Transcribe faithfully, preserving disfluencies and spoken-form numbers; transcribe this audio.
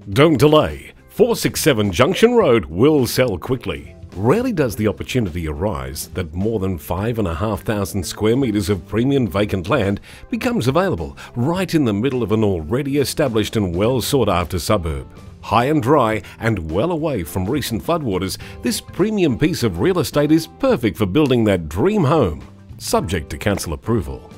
Don't delay. four sixty-seven Junction Road will sell quickly. Rarely does the opportunity arise that more than five and a half thousand square metres of premium vacant land becomes available right in the middle of an already established and well sought after suburb. High and dry and well away from recent floodwaters, this premium piece of real estate is perfect for building that dream home, subject to council approval.